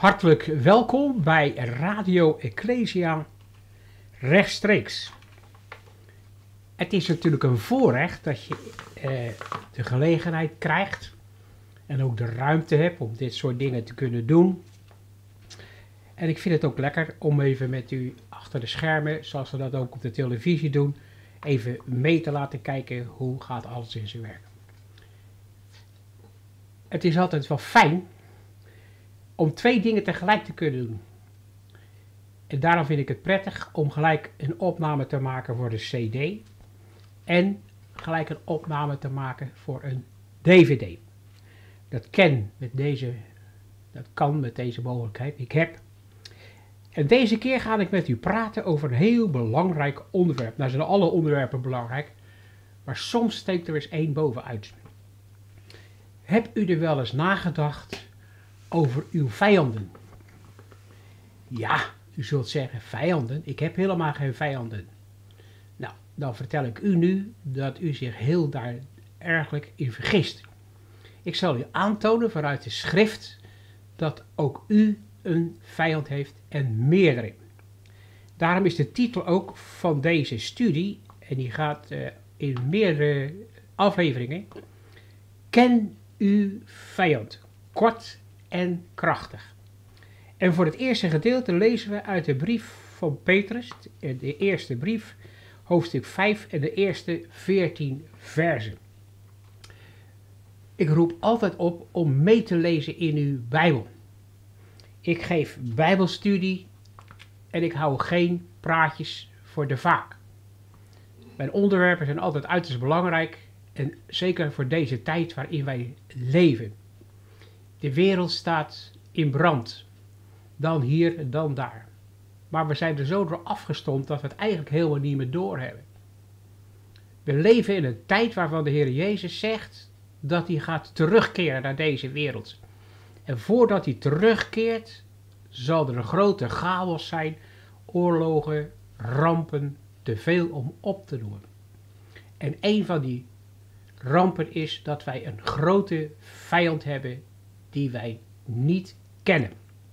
Hartelijk welkom bij Radio Ecclesia rechtstreeks. Het is natuurlijk een voorrecht dat je de gelegenheid krijgt en ook de ruimte hebt om dit soort dingen te kunnen doen. En ik vind het ook lekker om even met u achter de schermen, zoals we dat ook op de televisie doen, even mee te laten kijken hoe gaat alles in zijn werk. Het is altijd wel fijn om twee dingen tegelijk te kunnen doen. En daarom vind ik het prettig om gelijk een opname te maken voor de CD en gelijk een opname te maken voor een DVD. Dat kan met deze mogelijkheid. En deze keer ga ik met u praten over een heel belangrijk onderwerp. Nou zijn alle onderwerpen belangrijk, maar soms steekt er eens één bovenuit. Heb u er wel eens nagedacht over uw vijanden? Ja, u zult zeggen, vijanden? Ik heb helemaal geen vijanden. Nou, dan vertel ik u nu dat u zich heel daar ergelijk in vergist. Ik zal u aantonen vanuit de schrift dat ook u een vijand heeft en meerdere. Daarom is de titel ook van deze studie, en die gaat in meerdere afleveringen, Ken uw vijand. Kort en krachtig. En voor het eerste gedeelte lezen we uit de brief van Petrus, de eerste brief, hoofdstuk 5 en de eerste 14 versen. Ik roep altijd op om mee te lezen in uw Bijbel. Ik geef Bijbelstudie en ik hou geen praatjes voor de vaak. Mijn onderwerpen zijn altijd uiterst belangrijk en zeker voor deze tijd waarin wij leven. De wereld staat in brand. Dan hier, dan daar. Maar we zijn er zo door afgestompt dat we het eigenlijk helemaal niet meer doorhebben. We leven in een tijd waarvan de Heer Jezus zegt dat hij gaat terugkeren naar deze wereld. En voordat hij terugkeert, zal er een grote chaos zijn, oorlogen, rampen, te veel om op te noemen. En een van die rampen is dat wij een grote vijand hebben die wij niet kennen.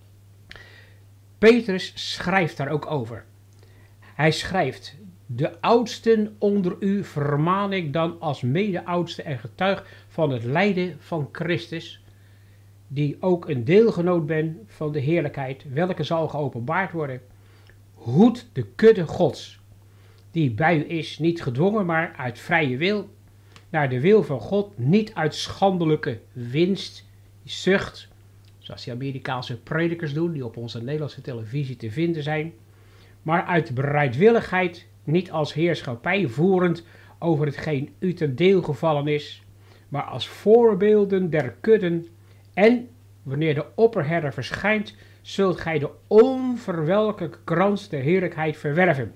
Petrus schrijft daar ook over. Hij schrijft, de oudsten onder u vermaan ik dan als mede-oudste en getuig van het lijden van Christus, die ook een deelgenoot ben van de heerlijkheid, welke zal geopenbaard worden. Hoed de kudde Gods, die bij u is, niet gedwongen, maar uit vrije wil, naar de wil van God, niet uit schandelijke winst, zucht, zoals die Amerikaanse predikers doen, die op onze Nederlandse televisie te vinden zijn, maar uit bereidwilligheid, niet als heerschappij voerend over hetgeen u ten deel gevallen is, maar als voorbeelden der kudden, en wanneer de opperherder verschijnt, zult gij de onverwelkelijke krans der heerlijkheid verwerven.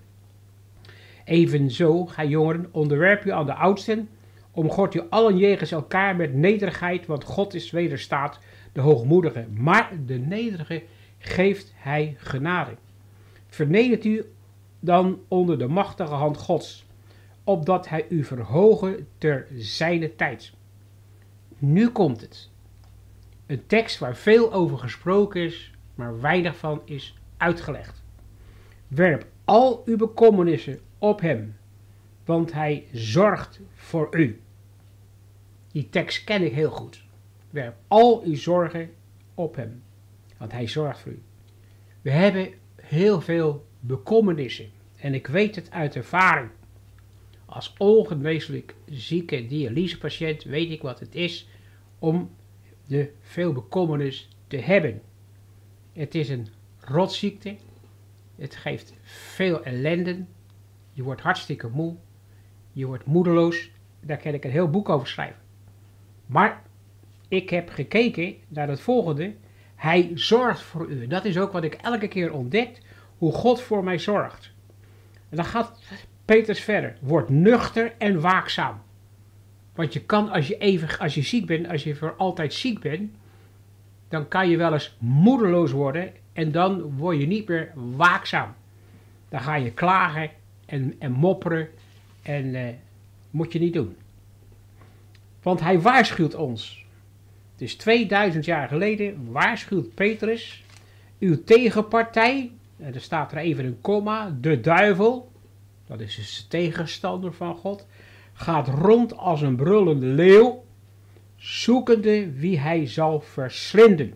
Evenzo, gij jongeren, onderwerp u aan de oudsten, omgord u allen jegens elkaar met nederigheid, want God is wederstaat de hoogmoedige, maar de nederige geeft hij genade. Vernedert u dan onder de machtige hand Gods, opdat hij u verhoge ter zijne tijd. Nu komt het. Een tekst waar veel over gesproken is, maar weinig van is uitgelegd. Werp al uw bekommernissen op hem, want hij zorgt voor u. Die tekst ken ik heel goed. Werp al uw zorgen op hem, want hij zorgt voor u. We hebben heel veel bekommernissen en ik weet het uit ervaring. Als ongeneeslijk zieke dialysepatiënt weet ik wat het is om de veel bekommernis te hebben. Het is een rotziekte, het geeft veel ellende, je wordt hartstikke moe, je wordt moedeloos, daar kan ik een heel boek over schrijven. Maar ik heb gekeken naar het volgende, hij zorgt voor u. En dat is ook wat ik elke keer ontdek, hoe God voor mij zorgt. En dan gaat Petrus verder, word nuchter en waakzaam. Want je kan, als je ziek bent, als je voor altijd ziek bent, dan kan je wel eens moedeloos worden en dan word je niet meer waakzaam. Dan ga je klagen en mopperen en moet je niet doen. Want hij waarschuwt ons. Het is 2000 jaar geleden, waarschuwt Petrus Uw tegenpartij, en er staat er even een komma, de duivel, dat is dus de tegenstander van God, gaat rond als een brullende leeuw, zoekende wie hij zal verslinden.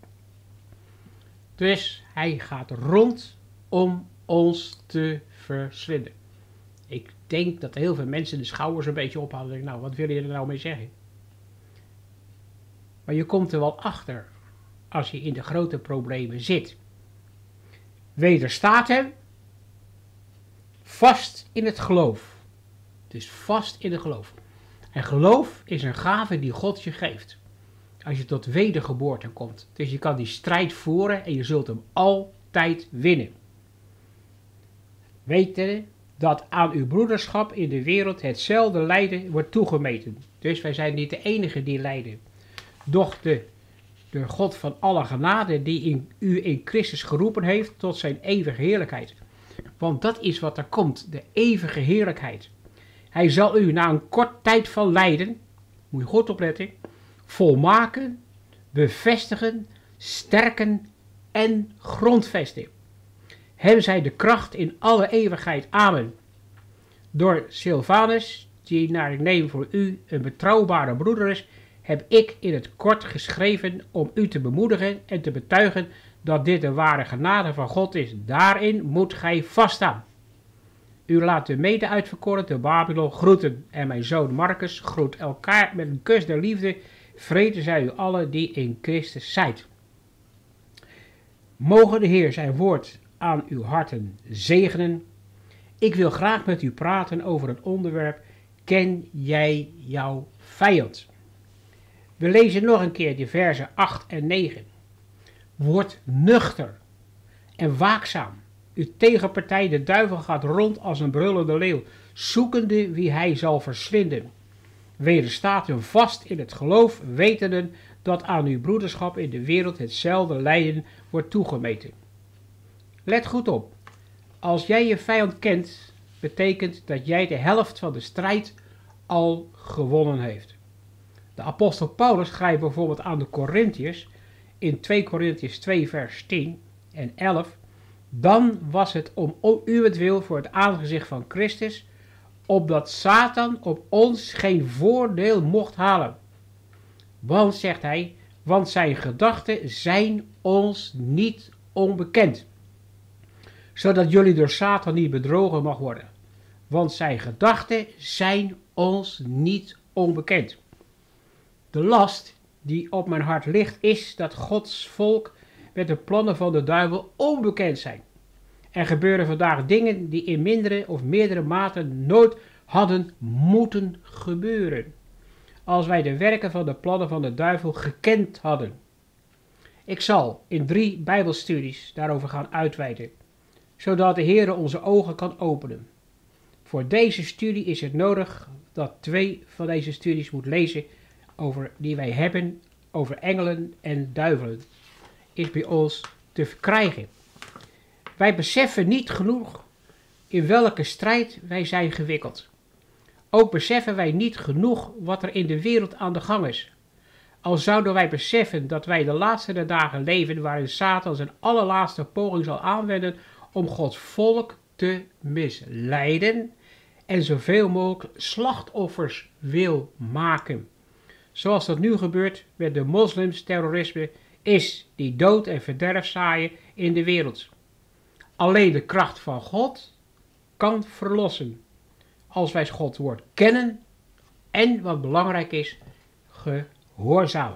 Dus hij gaat rond om ons te verslinden. Ik denk dat heel veel mensen de schouders een beetje ophalen. Nou, wat wil je er nou mee zeggen? Maar je komt er wel achter als je in de grote problemen zit. Wederstaat hem vast in het geloof. Dus vast in het geloof. En geloof is een gave die God je geeft. Als je tot wedergeboorte komt. Dus je kan die strijd voeren en je zult hem altijd winnen. Weten dat aan uw broederschap in de wereld hetzelfde lijden wordt toegemeten. Dus wij zijn niet de enigen die lijden. Doch de God van alle genade die u in Christus geroepen heeft tot zijn eeuwige heerlijkheid. Want dat is wat er komt, de eeuwige heerlijkheid. Hij zal u na een kort tijd van lijden, moet je goed opletten, volmaken, bevestigen, sterken en grondvesten. Hem zij de kracht in alle eeuwigheid. Amen. Door Silvanus, die naar ik neem voor u een betrouwbare broeder is, heb ik in het kort geschreven om u te bemoedigen en te betuigen dat dit de ware genade van God is. Daarin moet gij vaststaan. U laat de mede uitverkoren te Babylon groeten en mijn zoon Marcus groet elkaar met een kus der liefde. Vrede zij u allen die in Christus zijt. Mogen de Heer zijn woord aan uw harten zegenen. Ik wil graag met u praten over het onderwerp: ken jij jouw vijand? We lezen nog een keer de versen 8 en 9. Word nuchter en waakzaam. Uw tegenpartij, de duivel, gaat rond als een brullende leeuw, zoekende wie hij zal verslinden. Wederstaat hem vast in het geloof, wetende dat aan uw broederschap in de wereld hetzelfde lijden wordt toegemeten. Let goed op. Als jij je vijand kent, betekent dat jij de helft van de strijd al gewonnen heeft. De apostel Paulus schrijft bijvoorbeeld aan de Korintiërs in 2 Korintiërs 2 vers 10 en 11. Dan was het om uwentwil voor het aangezicht van Christus, opdat Satan op ons geen voordeel mocht halen. Want, zegt hij, want zijn gedachten zijn ons niet onbekend, zodat jullie door Satan niet bedrogen mag worden. Want zijn gedachten zijn ons niet onbekend. De last die op mijn hart ligt is dat Gods volk met de plannen van de duivel onbekend zijn. Er gebeuren vandaag dingen die in mindere of meerdere mate nooit hadden moeten gebeuren, als wij de werken van de plannen van de duivel gekend hadden. Ik zal in 3 Bijbelstudies daarover gaan uitweiden, zodat de Heer onze ogen kan openen. Voor deze studie is het nodig dat 2 van deze studies moet lezen die wij hebben over engelen en duivelen, is bij ons te verkrijgen. Wij beseffen niet genoeg in welke strijd wij zijn gewikkeld. Ook beseffen wij niet genoeg wat er in de wereld aan de gang is. Al zouden wij beseffen dat wij de laatste dagen leven waarin Satan zijn allerlaatste poging zal aanwenden om Gods volk te misleiden en zoveel mogelijk slachtoffers wil maken. Zoals dat nu gebeurt met de moslims terrorisme is die dood en verderf zaaien in de wereld. Alleen de kracht van God kan verlossen. Als wij Gods woord kennen en, wat belangrijk is, gehoorzamen.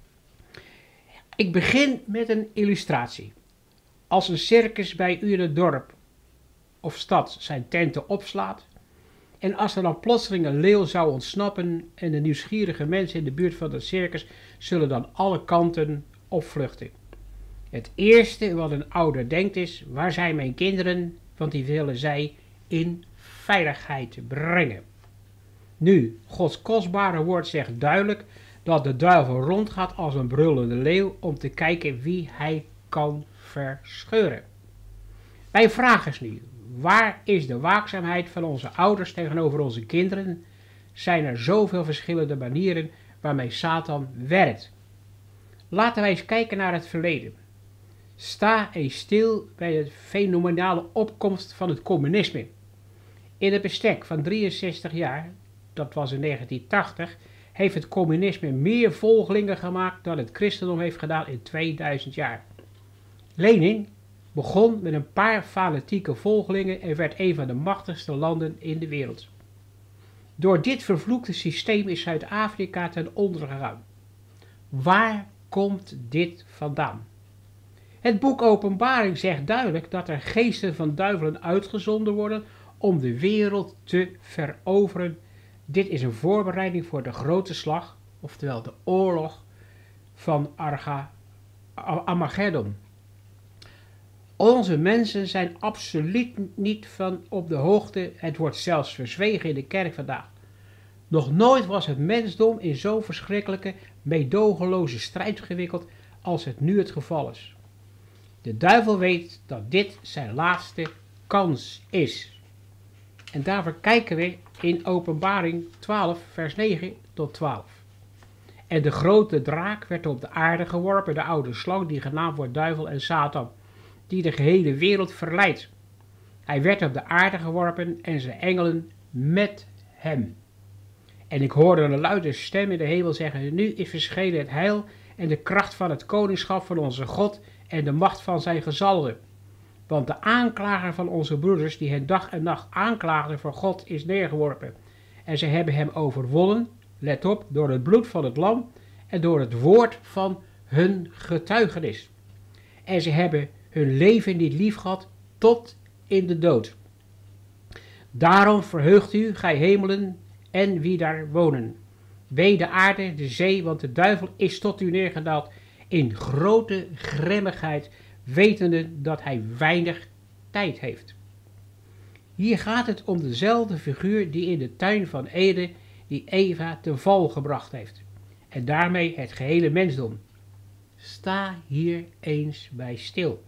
Ik begin met een illustratie. Als een circus bij u in het dorp of stad zijn tenten opslaat, en als er dan plotseling een leeuw zou ontsnappen en de nieuwsgierige mensen in de buurt van het circus zullen dan alle kanten opvluchten. Het eerste wat een ouder denkt is: waar zijn mijn kinderen? Want die willen zij in veiligheid brengen. Nu, Gods kostbare woord zegt duidelijk dat de duivel rondgaat als een brullende leeuw om te kijken wie hij kan verscheuren. Mijn vraag is nu: waar is de waakzaamheid van onze ouders tegenover onze kinderen? Zijn er zoveel verschillende manieren waarmee Satan werkt? Laten wij eens kijken naar het verleden. Sta eens stil bij de fenomenale opkomst van het communisme. In het bestek van 63 jaar, dat was in 1980, heeft het communisme meer volgelingen gemaakt dan het christendom heeft gedaan in 2000 jaar. Lenin begon met een paar fanatieke volgelingen en werd een van de machtigste landen in de wereld. Door dit vervloekte systeem is Zuid-Afrika ten onder gegaan. Waar komt dit vandaan? Het boek Openbaring zegt duidelijk dat er geesten van duivelen uitgezonden worden om de wereld te veroveren. Dit is een voorbereiding voor de grote slag, oftewel de oorlog van Armageddon. Onze mensen zijn absoluut niet van op de hoogte, het wordt zelfs verzwegen in de kerk vandaag. Nog nooit was het mensdom in zo'n verschrikkelijke, meedogenloze strijd gewikkeld als het nu het geval is. De duivel weet dat dit zijn laatste kans is. En daarvoor kijken we in Openbaring 12, vers 9 tot 12. En de grote draak werd op de aarde geworpen, de oude slang die genaamd wordt duivel en Satan, die de gehele wereld verleidt. Hij werd op de aarde geworpen en zijn engelen met hem. En ik hoorde een luide stem in de hemel zeggen, nu is verschenen het heil en de kracht van het koningschap van onze God en de macht van zijn gezalde. Want de aanklager van onze broeders, die hen dag en nacht aanklaagden voor God, is neergeworpen. En ze hebben hem overwonnen, let op, door het bloed van het lam en door het woord van hun getuigenis. En ze hebben hun leven niet lief gehad tot in de dood. Daarom verheugt u, gij hemelen en wie daar wonen. Wee de aarde, de zee, want de duivel is tot u neergedaald in grote grimmigheid, wetende dat hij weinig tijd heeft. Hier gaat het om dezelfde figuur die in de tuin van Eden die Eva ten val gebracht heeft. En daarmee het gehele mensdom. Sta hier eens bij stil.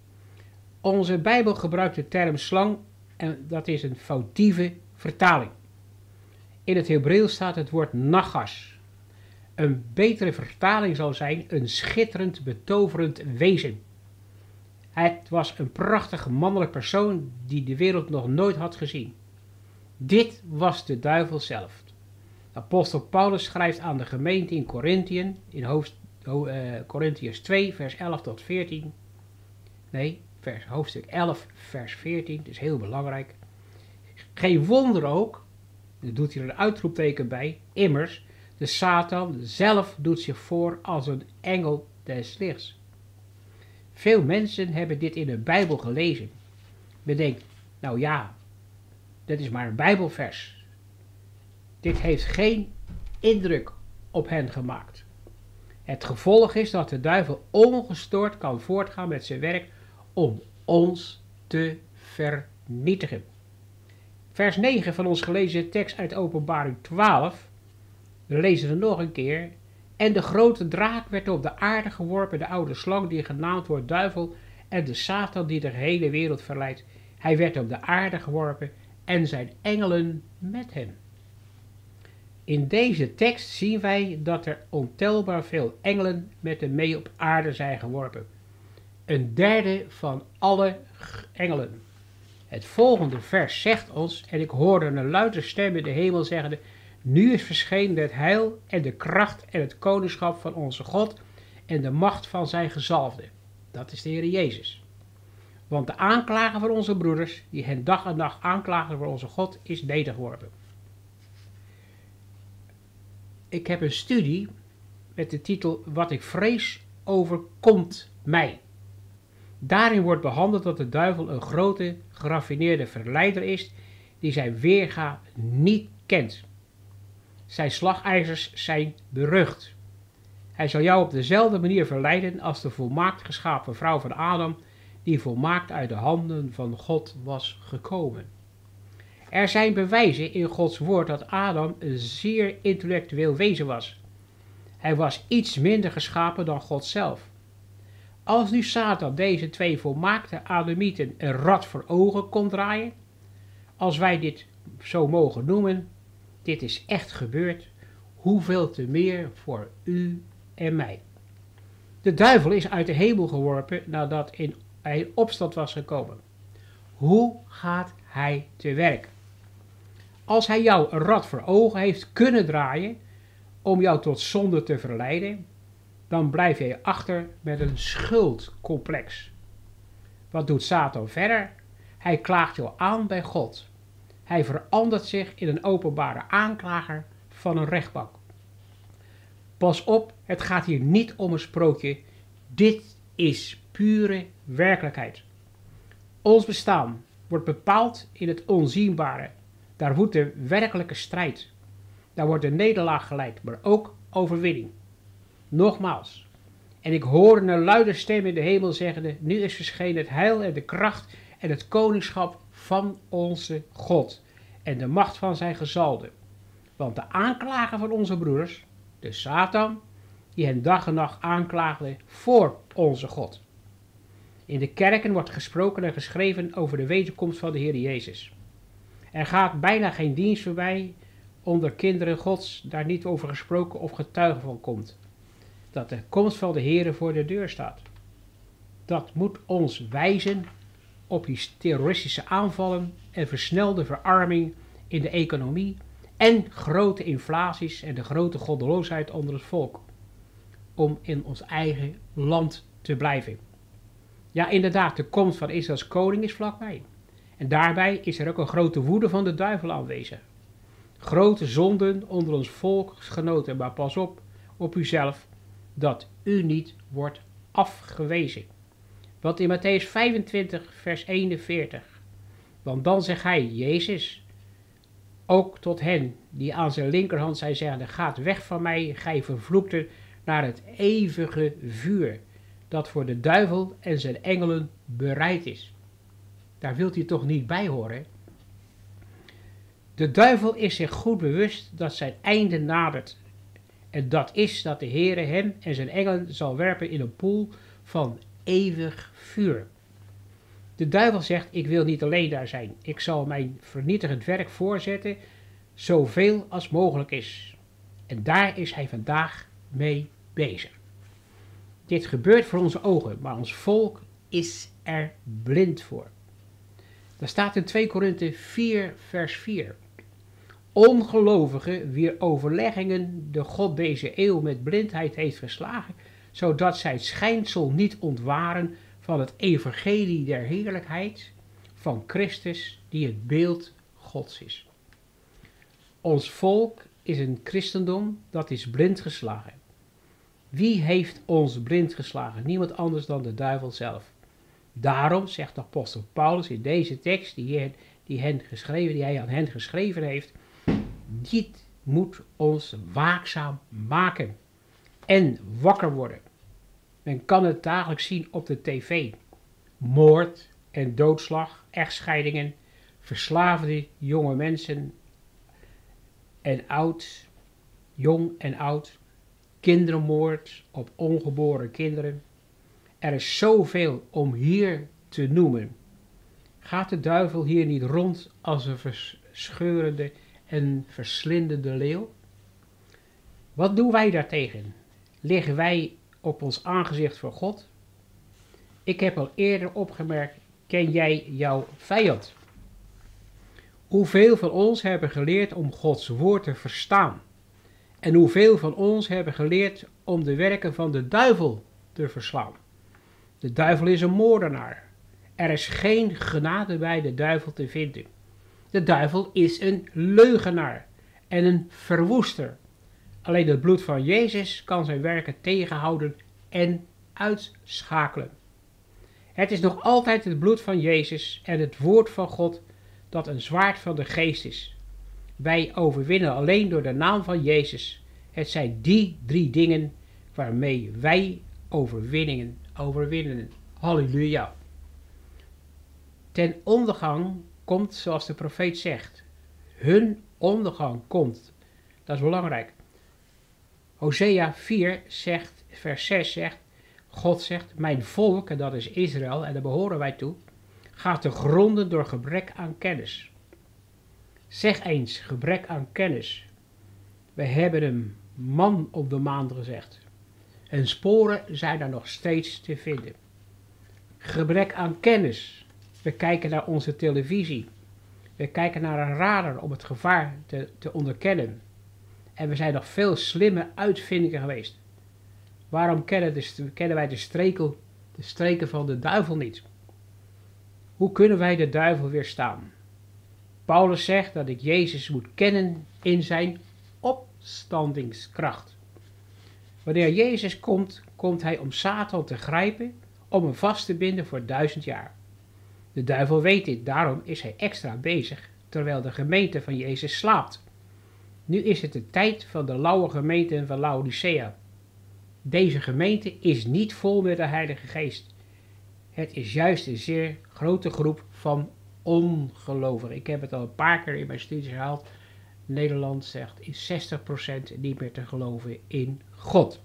Onze Bijbel gebruikt de term slang en dat is een foutieve vertaling. In het Hebreeuws staat het woord nagas. Een betere vertaling zou zijn een schitterend, betoverend wezen. Het was een prachtige mannelijk persoon die de wereld nog nooit had gezien. Dit was de duivel zelf. Apostel Paulus schrijft aan de gemeente in Korinthiën, in Korintiërs 2, vers 11 tot 14. Nee, hoofdstuk 11, vers 14, dat is heel belangrijk. Geen wonder ook, er doet hier een uitroepteken bij, immers, de Satan zelf doet zich voor als een engel des lichts. Veel mensen hebben dit in de Bijbel gelezen. Men denkt, nou ja, dat is maar een Bijbelvers. Dit heeft geen indruk op hen gemaakt. Het gevolg is dat de duivel ongestoord kan voortgaan met zijn werk om ons te vernietigen. Vers 9 van ons gelezen tekst uit Openbaring 12. We lezen het nog een keer. En de grote draak werd op de aarde geworpen, de oude slang die genaamd wordt duivel en de Satan die de hele wereld verleidt. Hij werd op de aarde geworpen en zijn engelen met hem. In deze tekst zien wij dat er ontelbaar veel engelen met hem mee op aarde zijn geworpen. Een derde van alle engelen. Het volgende vers zegt ons, en ik hoorde een luide stem in de hemel zeggende, nu is verschenen het heil en de kracht en het koningschap van onze God en de macht van zijn gezalfde. Dat is de Heer Jezus. Want de aanklager van onze broeders, die hen dag en nacht aanklaagden voor onze God, is nedergeworpen. Ik heb een studie met de titel Wat ik vrees overkomt mij. Daarin wordt behandeld dat de duivel een grote, geraffineerde verleider is die zijn weerga niet kent. Zijn slagijzers zijn berucht. Hij zal jou op dezelfde manier verleiden als de volmaakt geschapen vrouw van Adam, die volmaakt uit de handen van God was gekomen. Er zijn bewijzen in Gods woord dat Adam een zeer intellectueel wezen was. Hij was iets minder geschapen dan God zelf. Als nu Satan deze twee volmaakte Adamieten een rad voor ogen kon draaien, als wij dit zo mogen noemen, dit is echt gebeurd, hoeveel te meer voor u en mij. De duivel is uit de hemel geworpen nadat hij in opstand was gekomen. Hoe gaat hij te werk? Als hij jou een rad voor ogen heeft kunnen draaien om jou tot zonde te verleiden, dan blijf je achter met een schuldcomplex. Wat doet Satan verder? Hij klaagt jou aan bij God. Hij verandert zich in een openbare aanklager van een rechtbank. Pas op, het gaat hier niet om een sprookje. Dit is pure werkelijkheid. Ons bestaan wordt bepaald in het onzienbare. Daar woedt de werkelijke strijd. Daar wordt de nederlaag geleid, maar ook overwinning. Nogmaals. En ik hoorde een luide stem in de hemel zeggende, nu is verschenen het heil en de kracht en het koningschap van onze God en de macht van zijn gezalde. Want de aanklager van onze broeders, de Satan, die hen dag en nacht aanklaagde voor onze God. In de kerken wordt gesproken en geschreven over de wederkomst van de Heer Jezus. Er gaat bijna geen dienst voorbij onder kinderen Gods daar niet over gesproken of getuige van komt. Dat de komst van de Heer voor de deur staat. Dat moet ons wijzen op die terroristische aanvallen en versnelde verarming in de economie en grote inflaties en de grote goddeloosheid onder het volk. Om in ons eigen land te blijven. Ja, inderdaad, de komst van Israëls koning is vlakbij. En daarbij is er ook een grote woede van de duivel aanwezig. Grote zonden onder ons volksgenoten, maar pas op uzelf, dat u niet wordt afgewezen. Want in Mattheüs 25, vers 41, want dan zegt hij, Jezus, ook tot hen die aan zijn linkerhand zijn zeggende, gaat weg van mij, gij vervloekten, naar het eeuwige vuur, dat voor de duivel en zijn engelen bereid is. Daar wilt u toch niet bij horen? De duivel is zich goed bewust dat zijn einde nadert. En dat is dat de Heere hem en zijn engelen zal werpen in een poel van eeuwig vuur. De duivel zegt, ik wil niet alleen daar zijn. Ik zal mijn vernietigend werk voorzetten, zoveel als mogelijk is. En daar is hij vandaag mee bezig. Dit gebeurt voor onze ogen, maar ons volk is er blind voor. Daar staat in 2 Korinthe 4, vers 4. Ongelovigen, wier overleggingen de God deze eeuw met blindheid heeft verslagen, zodat zij het schijnsel niet ontwaren van het evangelie der heerlijkheid van Christus, die het beeld Gods is. Ons volk is een christendom dat is blind geslagen. Wie heeft ons blind geslagen? Niemand anders dan de duivel zelf. Daarom zegt de apostel Paulus in deze tekst die hij aan hen geschreven heeft, dit moet ons waakzaam maken en wakker worden. Men kan het dagelijks zien op de tv. Moord en doodslag, echtscheidingen, verslaafde jonge mensen en oud, jong en oud, kindermoord op ongeboren kinderen. Er is zoveel om hier te noemen. Gaat de duivel hier niet rond als een verscheurende en verslindende leeuw? Wat doen wij daartegen? Liggen wij op ons aangezicht voor God? Ik heb al eerder opgemerkt, ken jij jouw vijand? Hoeveel van ons hebben geleerd om Gods woord te verstaan? En hoeveel van ons hebben geleerd om de werken van de duivel te verslaan? De duivel is een moordenaar. Er is geen genade bij de duivel te vinden. De duivel is een leugenaar en een verwoester. Alleen het bloed van Jezus kan zijn werken tegenhouden en uitschakelen. Het is nog altijd het bloed van Jezus en het woord van God dat een zwaard van de geest is. Wij overwinnen alleen door de naam van Jezus. Het zijn die 3 dingen waarmee wij overwinnen. Halleluja. Ten ondergang komt, zoals de profeet zegt. Hun ondergang komt. Dat is belangrijk. Hosea 4 zegt, vers 6 zegt, God zegt, mijn volk, en dat is Israël, en daar behoren wij toe, gaat te gronden door gebrek aan kennis. Zeg eens, gebrek aan kennis. Wij hebben een man op de maan gezegd. En sporen zijn er nog steeds te vinden. Gebrek aan kennis. We kijken naar onze televisie. We kijken naar een radar om het gevaar te onderkennen. En we zijn nog veel slimme uitvindingen geweest. Waarom kennen wij de streken van de duivel niet? Hoe kunnen wij de duivel weerstaan? Paulus zegt dat ik Jezus moet kennen in zijn opstandingskracht. Wanneer Jezus komt, komt hij om Satan te grijpen, om hem vast te binden voor 1000 jaar. De duivel weet dit, daarom is hij extra bezig, terwijl de gemeente van Jezus slaapt. Nu is het de tijd van de lauwe gemeente van Laodicea. Deze gemeente is niet vol met de Heilige Geest. Het is juist een zeer grote groep van ongelovigen. Ik heb het al een paar keer in mijn studies gehaald. Nederland zegt is 60% niet meer te geloven in God.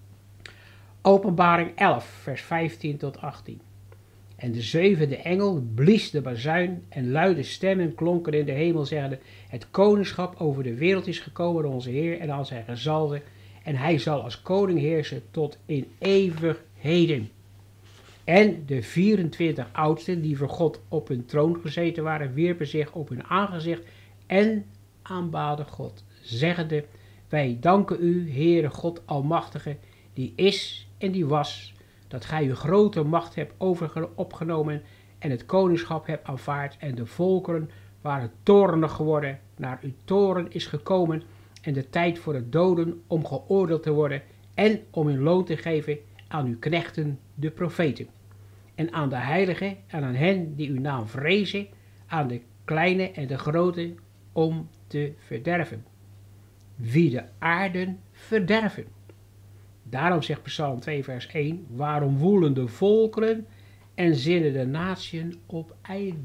Openbaring 11, vers 15 tot 18. En de zevende engel blies de bazuin en luide stemmen klonken in de hemel, zeggende: het koningschap over de wereld is gekomen door onze Heer en al zijn gezalden, en hij zal als koning heersen tot in eeuwigheden. En de 24 oudsten die voor God op hun troon gezeten waren, wierpen zich op hun aangezicht en aanbaden God, zeggende: wij danken u, Heere God Almachtige, die is en die was, dat gij uw grote macht hebt opgenomen en het koningschap hebt aanvaard, en de volkeren waren toornig geworden, naar uw toren is gekomen, en de tijd voor de doden om geoordeeld te worden, en om hun loon te geven aan uw knechten, de profeten, en aan de heiligen en aan hen die uw naam vrezen, aan de kleine en de grote, om te verderven. Wie de aarde verderven. Daarom zegt Psalm 2 vers 1, waarom woelen de volkeren en zinnen de natieën op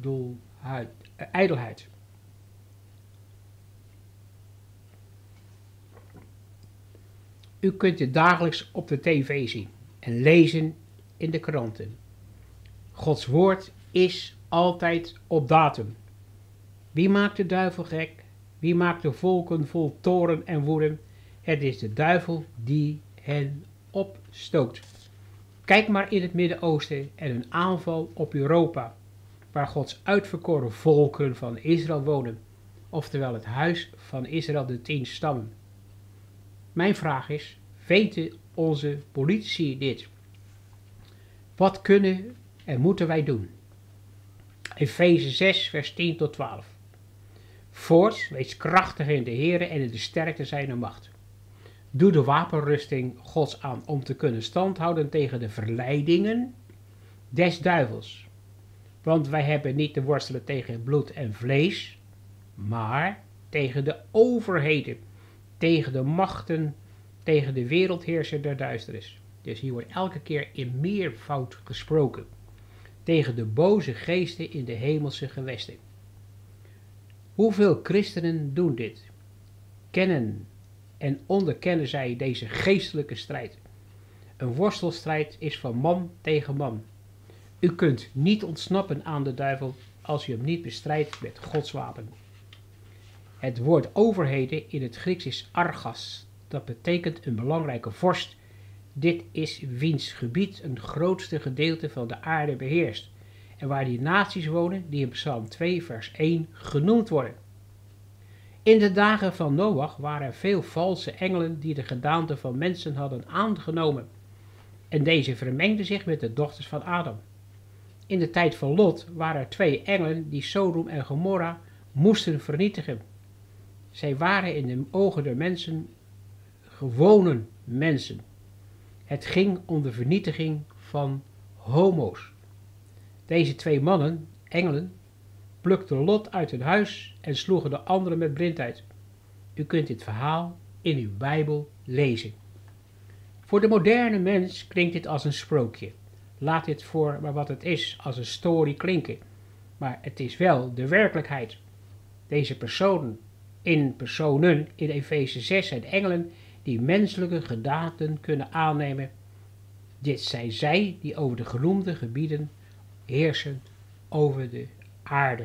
ijdelheid. U kunt het dagelijks op de tv zien en lezen in de kranten. Gods woord is altijd op datum. Wie maakt de duivel gek? Wie maakt de volken vol toorn en woede? Het is de duivel die hen opstookt. Kijk maar in het Midden-Oosten en een aanval op Europa, waar Gods uitverkoren volken van Israël wonen, oftewel het huis van Israël, de 10 stammen. Mijn vraag is, weten onze politici dit? Wat kunnen en moeten wij doen? Efeze 6 vers 10 tot 12. Voorts, wees krachtig in de Heere en in de sterkte zijner macht. Doe de wapenrusting Gods aan om te kunnen standhouden tegen de verleidingen des duivels. Want wij hebben niet te worstelen tegen bloed en vlees, maar tegen de overheden, tegen de machten, tegen de wereldheerser der duisternis. Dus hier wordt elke keer in meervoud gesproken. Tegen de boze geesten in de hemelse gewesten. Hoeveel christenen doen dit? Kennen en onderkennen zij deze geestelijke strijd? Een worstelstrijd is van man tegen man. U kunt niet ontsnappen aan de duivel als u hem niet bestrijdt met Gods wapen. Het woord overheden in het Grieks is argas. Dat betekent een belangrijke vorst. Dit is wiens gebied een grootste gedeelte van de aarde beheerst. En waar die naties wonen die in Psalm 2 vers 1 genoemd worden. In de dagen van Noach waren er veel valse engelen die de gedaante van mensen hadden aangenomen. En deze vermengden zich met de dochters van Adam. In de tijd van Lot waren er 2 engelen die Sodom en Gomorra moesten vernietigen. Zij waren in de ogen der mensen gewone mensen. Het ging om de vernietiging van homo's. Deze 2 mannen, engelen, plukten Lot uit hun huis en sloegen de anderen met blindheid. U kunt dit verhaal in uw Bijbel lezen. Voor de moderne mens klinkt dit als een sprookje. Laat dit voor maar wat het is, als een story klinken. Maar het is wel de werkelijkheid. Deze personen in Efeze 6 zijn engelen die menselijke gedaanten kunnen aannemen. Dit zijn zij die over de genoemde gebieden heersen over de aarde.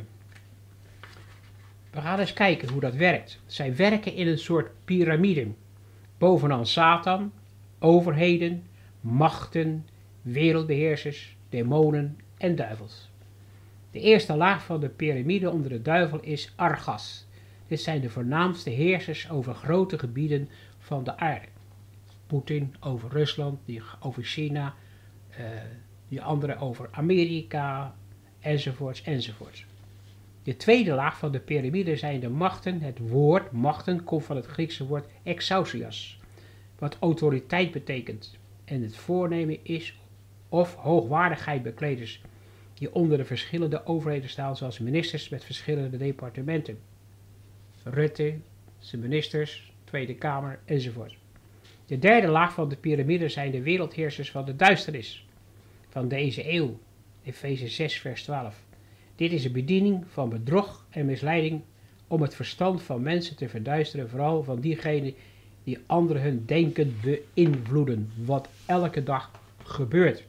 We gaan eens kijken hoe dat werkt. Zij werken in een soort piramide. Bovenaan Satan, overheden, machten, wereldbeheersers, demonen en duivels. De eerste laag van de piramide onder de duivel is Argas. Dit zijn de voornaamste heersers over grote gebieden van de aarde. Poetin over Rusland, die over China, die andere over Amerika, enzovoorts, enzovoorts. De tweede laag van de piramide zijn de machten. Het woord machten komt van het Griekse woord exousias, wat autoriteit betekent. En het voornemen is of hoogwaardigheid die onder de verschillende overheden staan, zoals ministers met verschillende departementen. Rutte, zijn ministers, Tweede Kamer, enzovoort. De derde laag van de piramide zijn de wereldheersers van de duisternis van deze eeuw. Efeze 6 vers 12. Dit is een bediening van bedrog en misleiding om het verstand van mensen te verduisteren, vooral van diegenen die anderen hun denken beïnvloeden, wat elke dag gebeurt.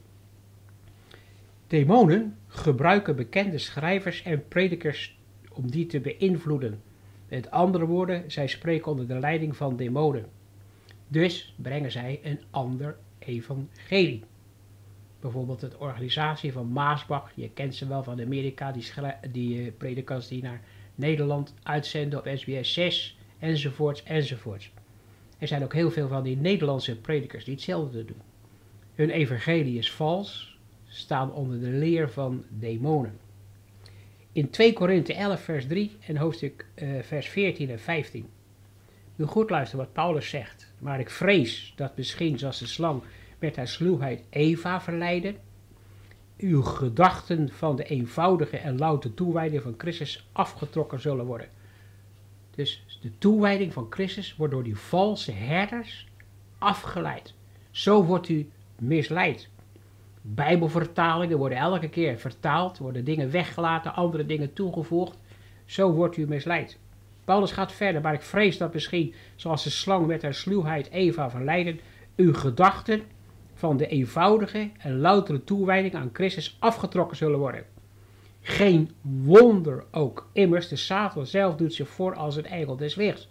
Demonen gebruiken bekende schrijvers en predikers om die te beïnvloeden. Met andere woorden, zij spreken onder de leiding van demonen. Dus brengen zij een ander evangelie. Bijvoorbeeld de organisatie van Maasbach, je kent ze wel van Amerika, die predikants die naar Nederland uitzenden op SBS 6, enzovoorts, enzovoorts. Er zijn ook heel veel van die Nederlandse predikers die hetzelfde doen. Hun evangelie is vals, staan onder de leer van demonen. In 2 Korinthe 11 vers 3 en hoofdstuk vers 14 en 15. Nu goed luisteren wat Paulus zegt. Maar ik vrees dat misschien zoals de slang met haar sluwheid Eva verleidde, uw gedachten van de eenvoudige en louter toewijding van Christus afgetrokken zullen worden. Dus de toewijding van Christus wordt door die valse herders afgeleid. Zo wordt u misleid. Bijbelvertalingen worden elke keer vertaald, worden dingen weggelaten, andere dingen toegevoegd. Zo wordt u misleid. Paulus gaat verder, maar ik vrees dat misschien, zoals de slang met haar sluwheid Eva verleidde, uw gedachten van de eenvoudige en loutere toewijding aan Christus afgetrokken zullen worden. Geen wonder ook, immers de Satan zelf doet zich voor als een engel des lichts.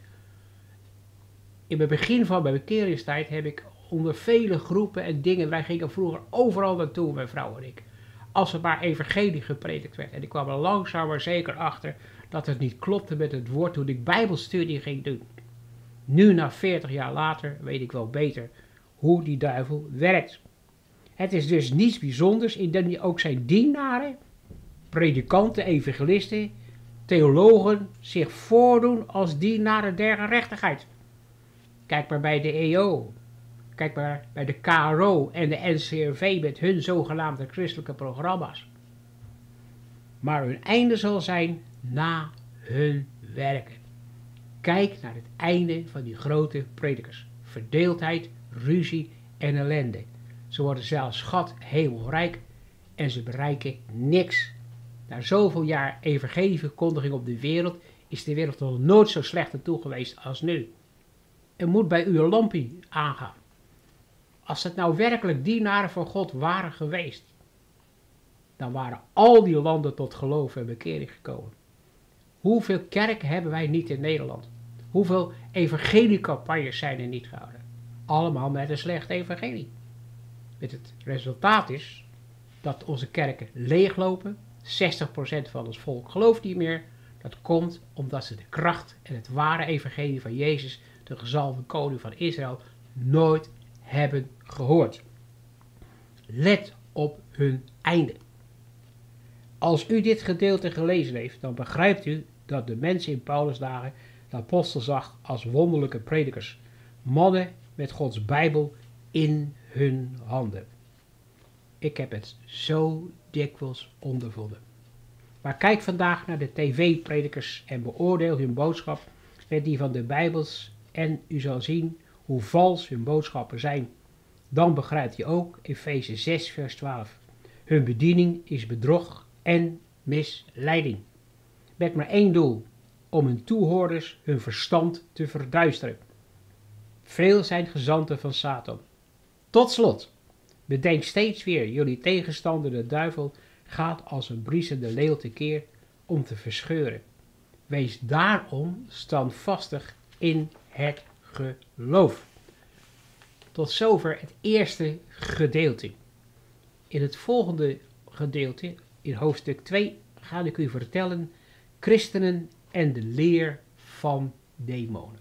In het begin van mijn bekeringstijd heb ik onder vele groepen en dingen, wij gingen vroeger overal naartoe, mijn vrouw en ik, als er maar evangelie gepredikt werd. En ik kwam er langzaam maar zeker achter dat het niet klopte met het woord toen ik bijbelstudie ging doen. Nu, na 40 jaar later, weet ik wel beter hoe die duivel werkt. Het is dus niets bijzonders indien hij ook zijn dienaren, predikanten, evangelisten, theologen zich voordoen als dienaren der gerechtigheid. Kijk maar bij de EO, kijk maar bij de KRO en de NCRV met hun zogenaamde christelijke programma's. Maar hun einde zal zijn na hun werken. Kijk naar het einde van die grote predikers. Verdeeldheid, ruzie en ellende. Ze worden zelfs schat hemelrijk en ze bereiken niks. Na zoveel jaar evangelieverkondiging op de wereld is de wereld nog nooit zo slecht aan toe geweest als nu. Er moet bij u een lampje aangaan. Als het nou werkelijk dienaren van God waren geweest, dan waren al die landen tot geloof en bekering gekomen. Hoeveel kerken hebben wij niet in Nederland? Hoeveel evangeliecampagnes zijn er niet gehouden? Allemaal met een slechte evangelie. Met het resultaat is dat onze kerken leeglopen. 60% van ons volk gelooft niet meer. Dat komt omdat ze de kracht en het ware evangelie van Jezus, de gezalfde koning van Israël, nooit hebben gehoord. Let op hun einde. Als u dit gedeelte gelezen heeft, dan begrijpt u dat de mensen in Paulus' dagen de apostel zag als wonderlijke predikers. Mannen met Gods Bijbel in hun handen. Ik heb het zo dikwijls ondervonden. Maar kijk vandaag naar de tv-predikers en beoordeel hun boodschap met die van de Bijbels en u zal zien hoe vals hun boodschappen zijn. Dan begrijpt u ook Efeze 6 vers 12. Hun bediening is bedrog en misleiding. Met maar één doel, om hun toehoorders hun verstand te verduisteren. Veel zijn gezanten van Satan. Tot slot, bedenk steeds weer, jullie tegenstander de duivel gaat als een briesende leeuw tekeer om te verscheuren. Wees daarom standvastig in het geloof. Tot zover het eerste gedeelte. In het volgende gedeelte, in hoofdstuk 2, ga ik u vertellen christenen en de leer van demonen.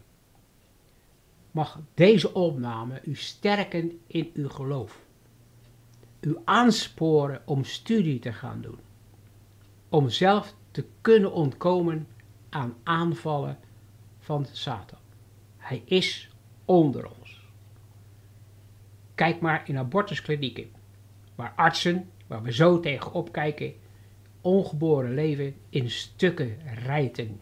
Mag deze opname u sterken in uw geloof. U aansporen om studie te gaan doen. Om zelf te kunnen ontkomen aan aanvallen van Satan. Hij is onder ons. Kijk maar in abortusklinieken, waar artsen, waar we zo tegenop kijken, ongeboren leven in stukken rijten.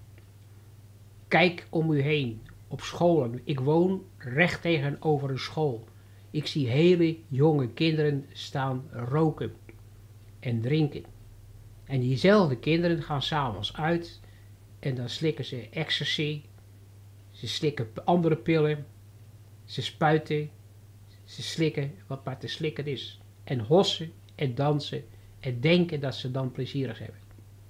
Kijk om u heen, op scholen. Ik woon recht tegenover een school. Ik zie hele jonge kinderen staan roken en drinken. En diezelfde kinderen gaan s'avonds uit en dan slikken ze ecstasy, ze slikken andere pillen, ze spuiten, ze slikken wat maar te slikken is. En hossen en dansen en denken dat ze dan plezierig hebben.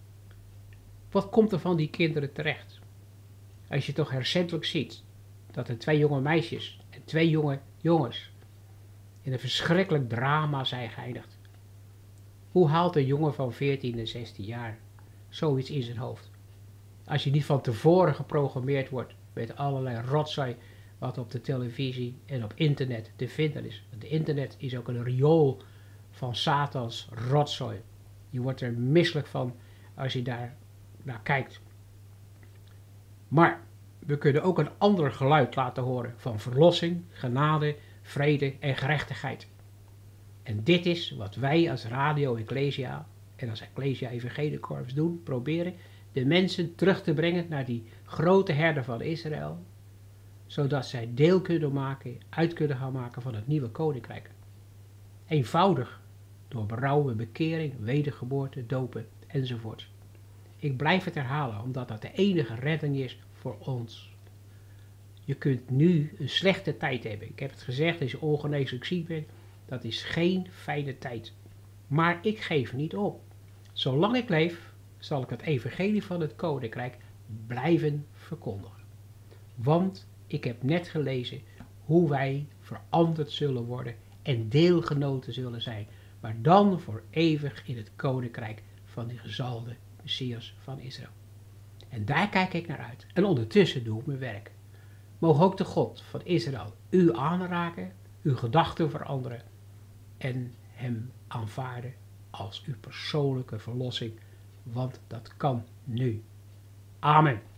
Wat komt er van die kinderen terecht? Als je toch recentelijk ziet dat er 2 jonge meisjes en 2 jonge jongens in een verschrikkelijk drama zijn geëindigd. Hoe haalt een jongen van 14 en 16 jaar zoiets in zijn hoofd? Als je niet van tevoren geprogrammeerd wordt met allerlei rotzooi wat op de televisie en op internet te vinden is. Want de internet is ook een riool van Satans rotzooi. Je wordt er misselijk van als je daar naar kijkt. Maar we kunnen ook een ander geluid laten horen van verlossing, genade, vrede en gerechtigheid. En dit is wat wij als Radio Ecclesia en als Ecclesia Evangeliekorps doen, proberen de mensen terug te brengen naar die grote herder van Israël, zodat zij deel kunnen maken, uit kunnen gaan maken van het nieuwe koninkrijk. Eenvoudig, door berouw en bekering, wedergeboorte, dopen enzovoort. Ik blijf het herhalen, omdat dat de enige redding is voor ons. Je kunt nu een slechte tijd hebben. Ik heb het gezegd, als je ongeneeslijk ziek bent, dat is geen fijne tijd. Maar ik geef niet op. Zolang ik leef, zal ik het evangelie van het koninkrijk blijven verkondigen. Want ik heb net gelezen hoe wij veranderd zullen worden en deelgenoten zullen zijn, maar dan voor eeuwig in het koninkrijk van die gezalde Messias van Israël. En daar kijk ik naar uit. En ondertussen doe ik mijn werk. Mogen ook de God van Israël u aanraken, uw gedachten veranderen en hem aanvaarden als uw persoonlijke verlossing, want dat kan nu. Amen.